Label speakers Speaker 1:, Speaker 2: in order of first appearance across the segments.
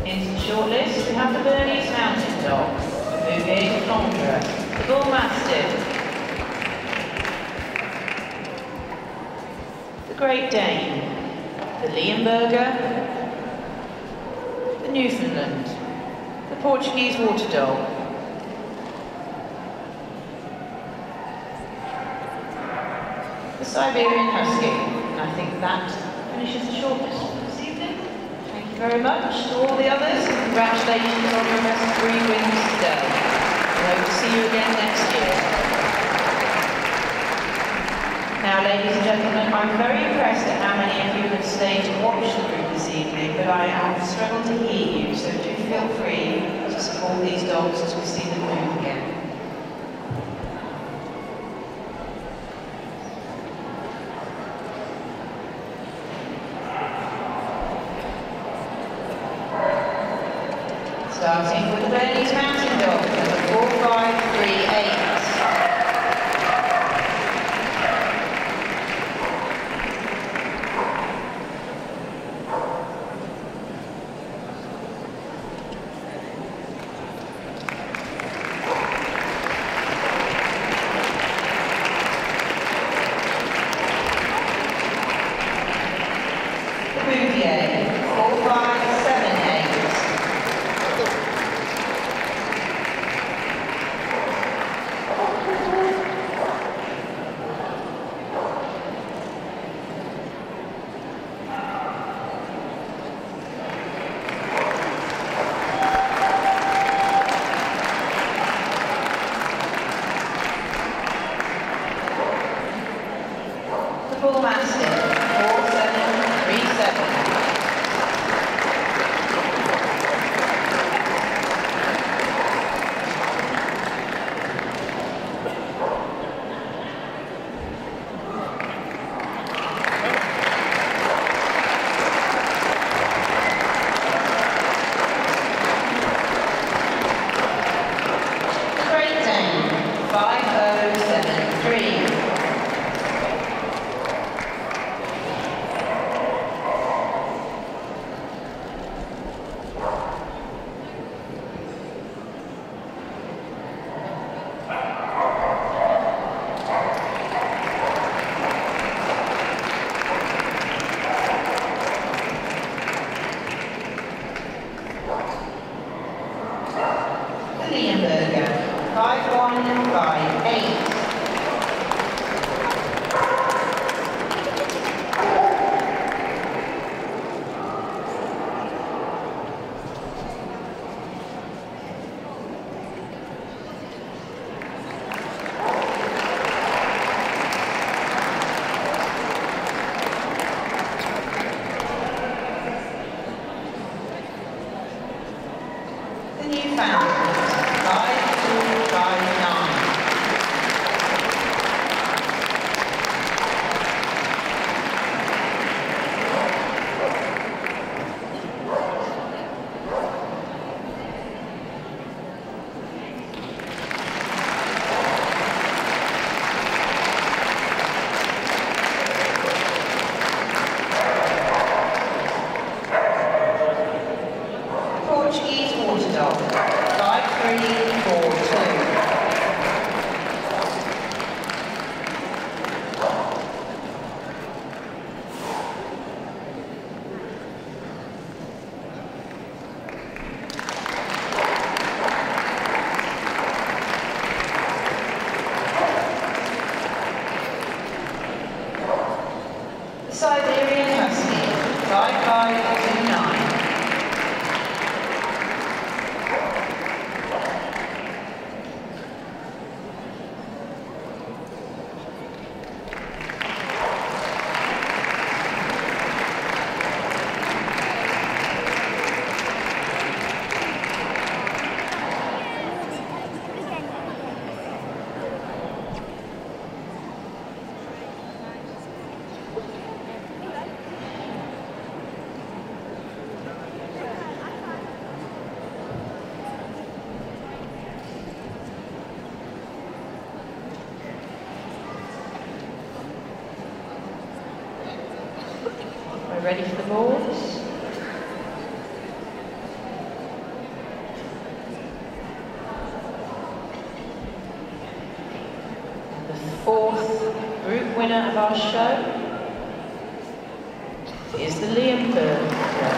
Speaker 1: Into the shortlist, we have the Bernese Mountain Dog, the Bouvier de Flandres, the Bull Mastiff, the Great Dane, the Leonberger, the Newfoundland, the Portuguese Water Dog, the Siberian Husky, and I think that finishes the shortlist for this evening. Thank you very much to all the others, and congratulations on your best 3 wins today. We hope to see you again next year. Now, ladies and gentlemen, I'm very impressed at how many of you have stayed to watch the group this evening, but I have struggled to hear you, so do feel free to support these dogs as we see them move again. Starting with the Bernese Mountain Dog, number 4538. The Bouvier, 4578. Bull Mastiff, 4737. The Great Dane, 5073. Leonberger, 5158. The Newfoundland, 5259. Portuguese Water Dog, 5342. The Siberian Husky, 5529. We're ready for the boards. is the Leonberger.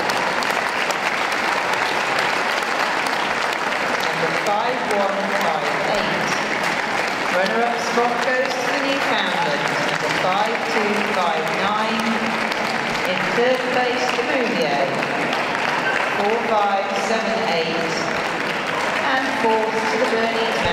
Speaker 1: Number 5158. Runner-up spot goes to the Newfoundland, number 5259. In third place, the Bouvier, 4578. And fourth to the Bernese